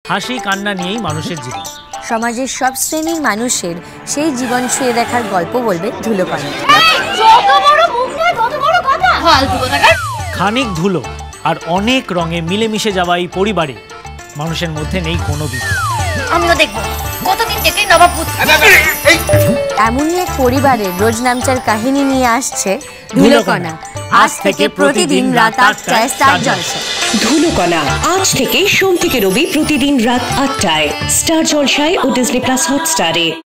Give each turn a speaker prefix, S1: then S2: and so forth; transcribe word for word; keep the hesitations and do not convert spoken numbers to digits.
S1: হাসি কান্না নিয়েই মানুষের জীবন।
S2: সমাজের সব শ্রেণীর মানুষের সেই জীবন ছুঁয়ে দেখার গল্প বলবে ধুলোকণা।
S1: খানিক ধুলো আর অনেক রঙে মিলেমিশে যাওয়া এই পরিবারে মানুষের মধ্যে নেই কোনো বিভেদ।
S2: আমিও দেখবো কতদিন থেকে নবাবপুর। এমনই এক পরিবারের রোজ নামচার কাহিনী নিয়ে আসছে ধুলোকণা, আজ থেকে প্রতিদিন রাত আটটায় স্টার জলসায়।
S3: ধুলোকণা আজ থেকে সোম থেকে রবি প্রতিদিন রাত আটটায় স্টার জলসায় ও ডিজনি প্লাস হটস্টারে।